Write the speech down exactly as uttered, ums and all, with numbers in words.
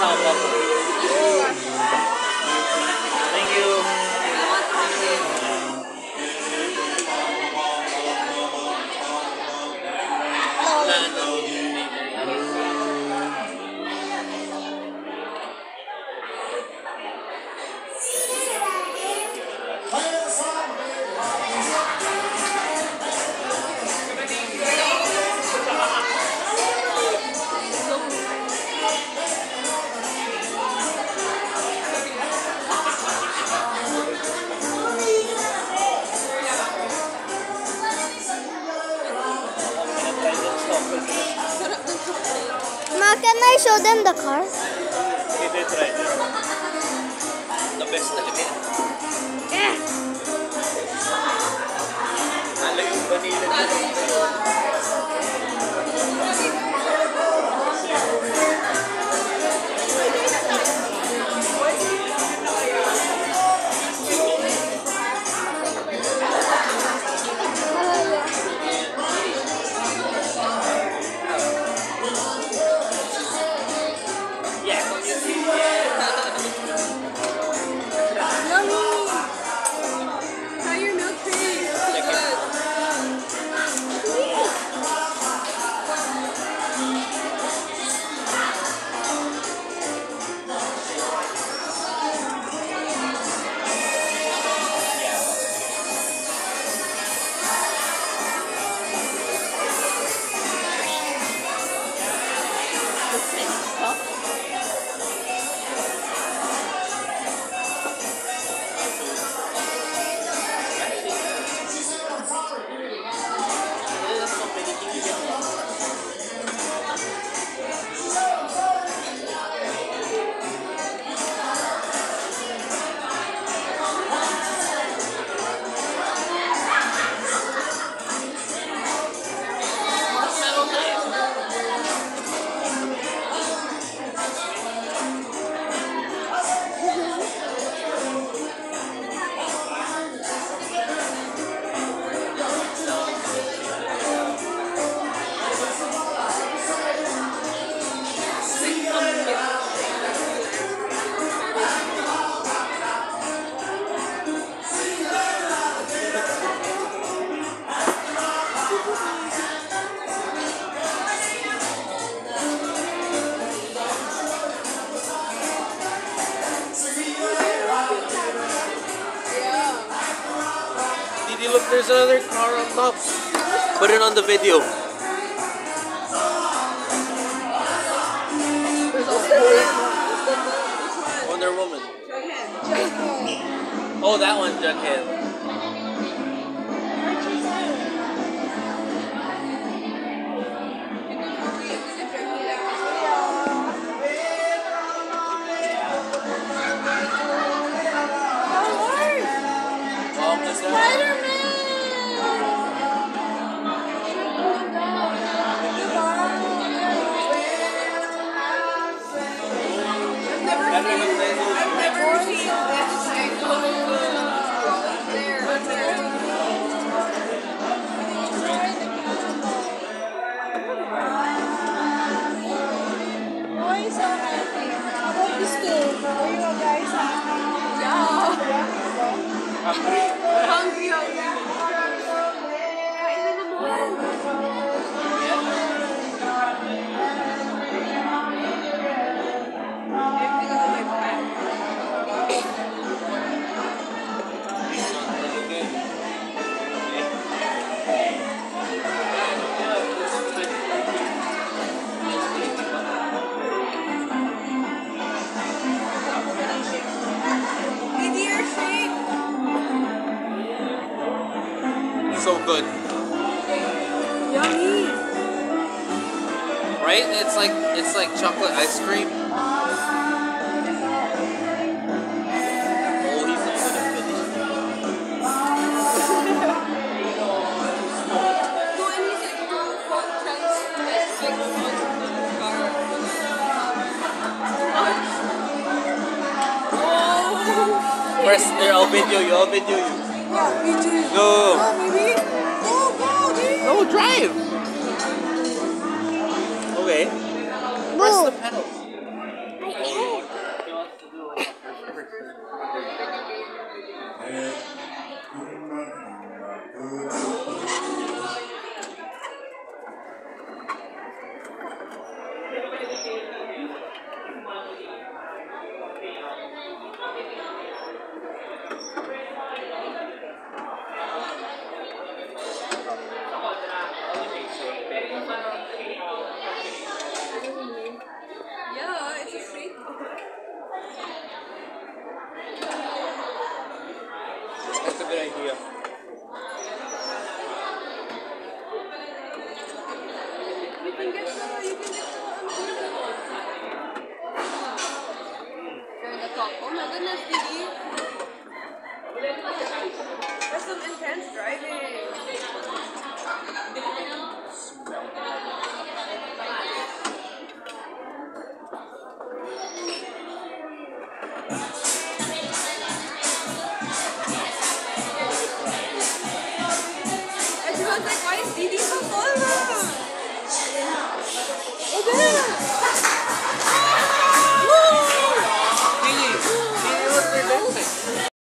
Thank you. Ma, can I show them the car? It is right there. The best talaga yan. Yeah. Ano yung vanilla dito? Didi, look, there's another car on top. Put it on the video. Wonder Woman. Oh, that one, Jughead. Hungry? Hungry, hungry. Kain na naman. Everything on my back. So good. Yummy. Right? It's like it's like chocolate ice cream. Oh, he's not gonna finish. No, and he's like, no, fuck, trans, like, like, oh. First, there, I'll video you. I'll video you. Yeah, me too. Go. Oh, maybe? Go, go, dude. No, drive. Okay. Press the pedal. I am. F D D.